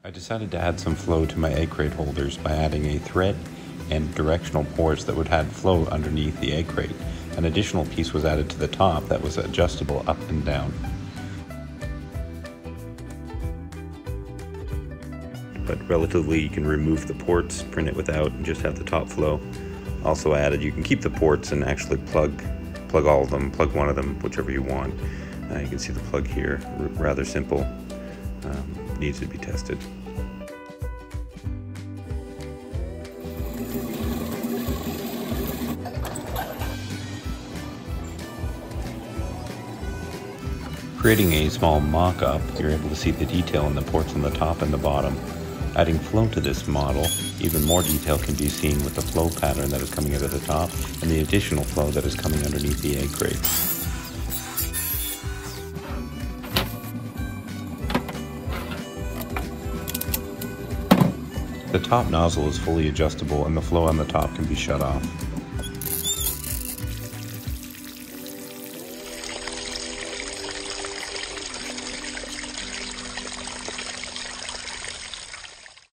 I decided to add some flow to my egg crate holders by adding a thread and directional ports that would add flow underneath the egg crate. An additional piece was added to the top that was adjustable up and down. But relatively, you can remove the ports, print it without, and just have the top flow. Also added, you can keep the ports and actually plug all of them, plug one of them, whichever you want. You can see the plug here, rather simple, needs to be tested. Creating a small mock-up, you're able to see the detail in the ports on the top and the bottom. Adding flow to this model, even more detail can be seen with the flow pattern that is coming out of the top and the additional flow that is coming underneath the egg crate. The top nozzle is fully adjustable and the flow on the top can be shut off.